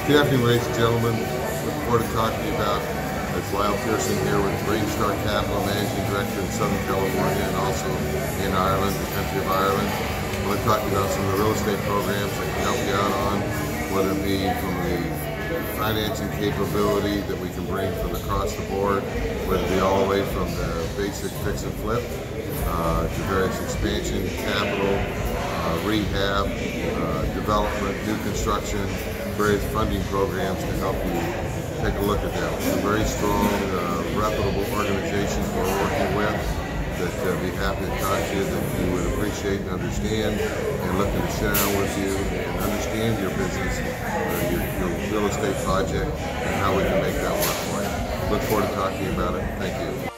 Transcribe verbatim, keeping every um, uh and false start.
Good afternoon, ladies and gentlemen. Look forward to talking to you about, it's Lyle Pearson here with Rainstar Capital, Managing Director in Southern California and also in Ireland, the country of Ireland. I want to talk to you about some of the real estate programs that can help you out on, whether it be from the financing capability that we can bring from across the board, whether it be all the way from the basic fix and flip uh, to various expansion, capital, uh, rehab, uh, development, new construction, various funding programs to help you take a look at that. It's a very strong, uh, reputable organization we're working with that uh, be happy to talk to you, that you would appreciate and understand, and looking to sit down with you and understand your business, uh, your, your real estate project, and how we can make that work for you. Look forward to talking to you about it. Thank you.